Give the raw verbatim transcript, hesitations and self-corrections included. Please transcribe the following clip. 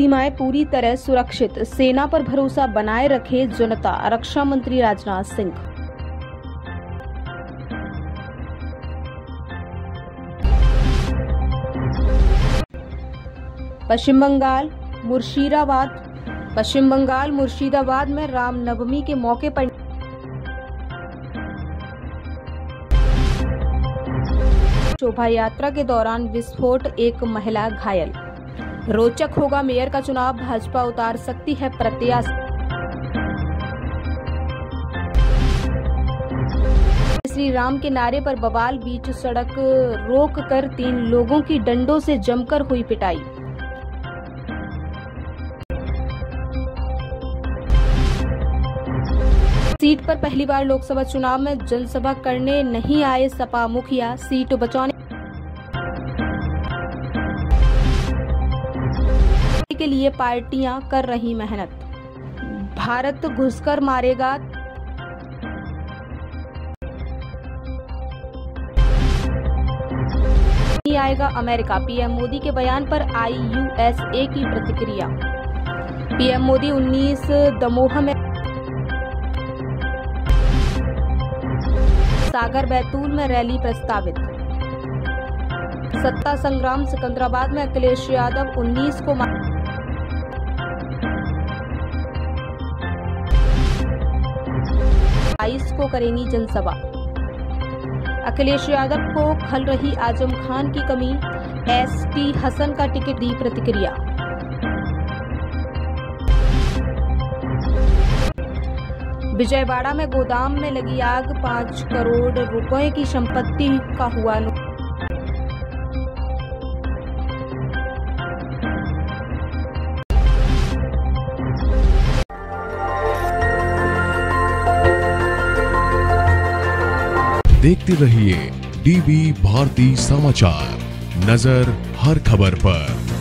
सीमाएं पूरी तरह सुरक्षित, सेना पर भरोसा बनाए रखे जनता। रक्षा मंत्री राजनाथ सिंह। पश्चिम बंगाल मुर्शिदाबाद पश्चिम बंगाल मुर्शिदाबाद में रामनवमी के मौके पर शोभा यात्रा के दौरान विस्फोट, एक महिला घायल। रोचक होगा मेयर का चुनाव, भाजपा उतार सकती है प्रत्याशी। श्री राम के नारे पर बवाल, बीच सड़क रोक कर तीन लोगों की डंडों से जमकर हुई पिटाई। सीट पर पहली बार लोकसभा चुनाव में जनसभा करने नहीं आए सपा मुखिया, सीट बचाने के लिए पार्टियां कर रही मेहनत। भारत घुसकर मारेगा नहीं आएगा अमेरिका, पीएम मोदी के बयान पर आई यूएसए की प्रतिक्रिया। पीएम मोदी उन्नीस दमोह में सागर बैतूल में रैली प्रस्तावित। सत्ता संग्राम सिकंदराबाद में अखिलेश यादव उन्नीस को बाईस को करेंगी जनसभा। अखिलेश यादव को खल रही आजम खान की कमी, एसटी हसन का टिकट दी प्रतिक्रिया। विजयवाड़ा में गोदाम में लगी आग, पांच करोड़ रुपए की संपत्ति का हुआ नुकसान। देखते रहिए डीवी भारती समाचार, नजर हर खबर पर।